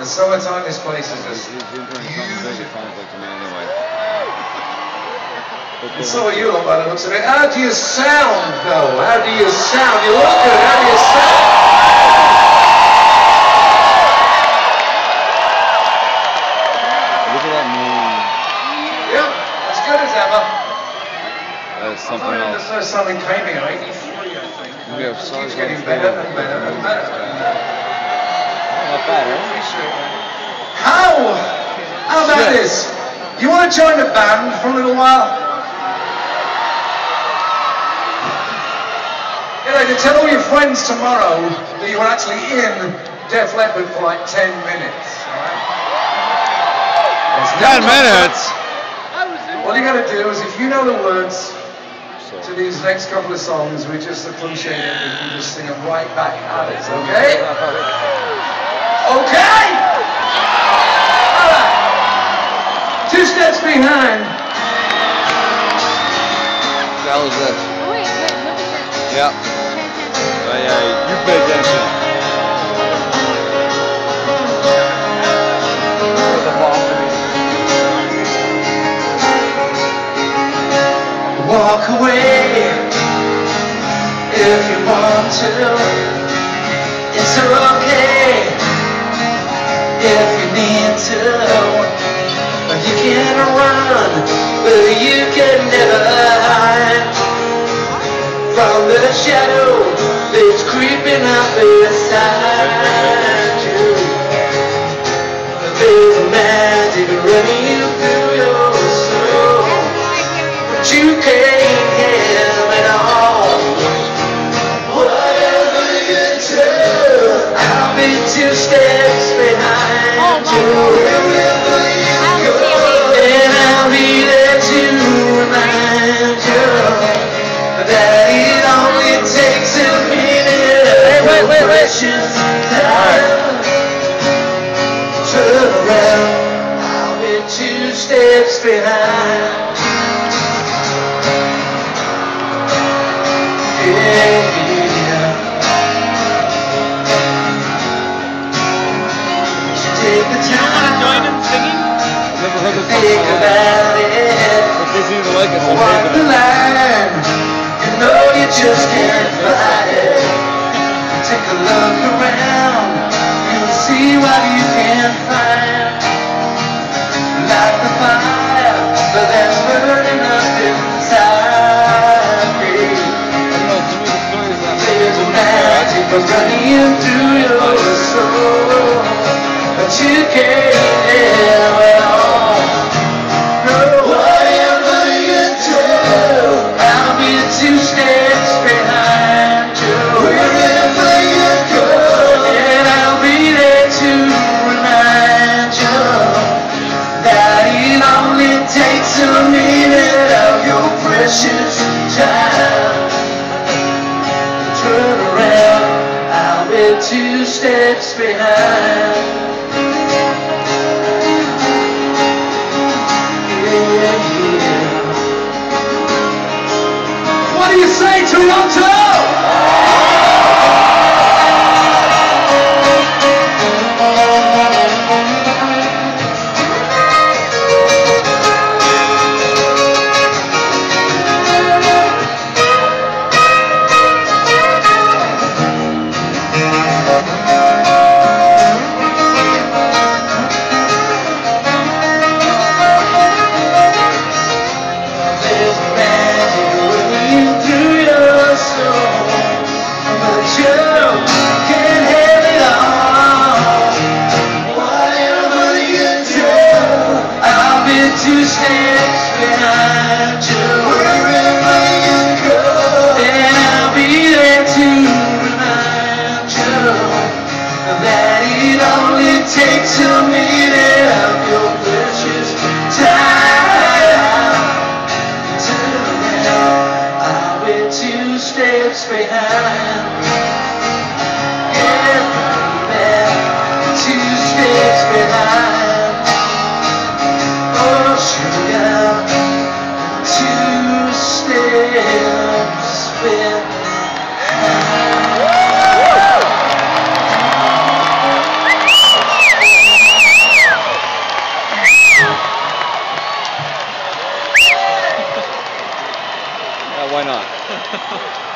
the summertime, this place is just beautiful. And so are you lot by the looks of it. How do you sound, though? How do you sound? You look good. How do you sound? Look at that moon. Yep, as good as ever. That's something else. The first time we came here, 83, I think. We have songs It's getting better and better and better. Not bad, right? How about this? You want to join the band for a little while? You know, to tell all your friends tomorrow that you were actually in Def Leppard for like 10 minutes. Right? 10 minutes? All you got to do is, if you know the words to these next couple of songs, we just appreciate it if you just sing them right back at us, okay? Okay? All right. 2 steps behind. That was it. Oh, wait, look at this. Yeah. Yeah, you pay attention. Walk away if you want to. It's okay if you need to. You can run, but you can never hide from the shadow that's creeping up beside you. There's a magic running through your soul, but you can't have it all. Whatever you do, I'll be 2 steps behind you. Wherever you go, and I'll be there to remind you that it only takes a minute of your precious time. Turn around, I'll be 2 steps behind. Yeah. Take the time. Join in singing? Never heard this Think song. about it. If they seem to like it, I'll Walk take the it. line. You know you just can't fight it. Take a look around. You'll see what you can find. Light the fire, but that's burning up inside me. There's a magic running through your soul, but you can't have it all. No, whatever you do, I'll be 2 steps behind you. Wherever you go, and I'll be there to remind you that it only takes a minute of your precious time. Turn around, I'll be 2 steps behind. What do you say, Toronto? Takes a minute of your precious time. Turn around, I'll be 2 steps behind. Yeah, baby, 2 steps behind. Oh, sugar, 2 steps behind. why not?